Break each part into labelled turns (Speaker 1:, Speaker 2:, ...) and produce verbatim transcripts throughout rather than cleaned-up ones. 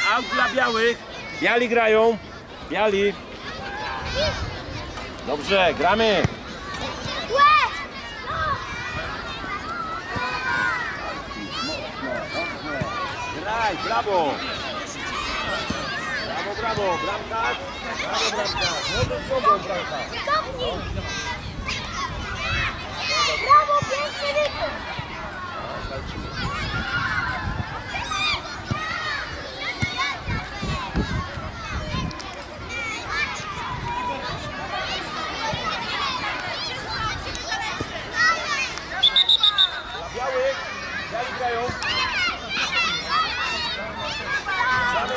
Speaker 1: aut dla białych. Biali grają. Biali. Dobrze, gramy. Graj, brawo. Brawo, brawo, bramkarz. Brawo, bramkarz. Może z sobą, bramkarz.
Speaker 2: Brawo, piękny rytm.
Speaker 1: Biały, biali grają. Gramy.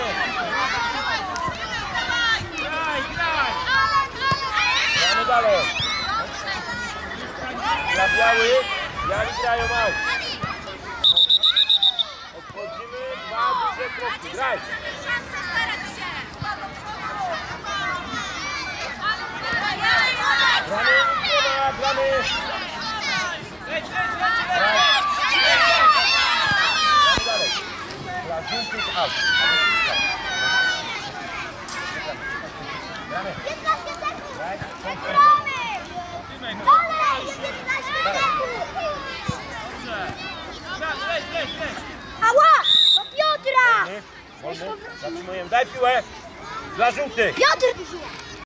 Speaker 1: Graj, graj. Gramy dalej. Dla białych, biali grają aut. Odchodzimy, dwa duże kroki. Graj. Gramy, gramy. Leć, leć, leć, leć. Dalej. Dla żółtych aut. Gramy.
Speaker 2: piętnaście sekund.
Speaker 1: Graj.
Speaker 2: Dalej, piętnaście sekund.
Speaker 1: Leć, leć, leć.
Speaker 2: Ała! No Piotra!
Speaker 1: Wolny, wolny. Zatrzymujemy. Daj piłę. Dla żółtych.
Speaker 2: Piotr!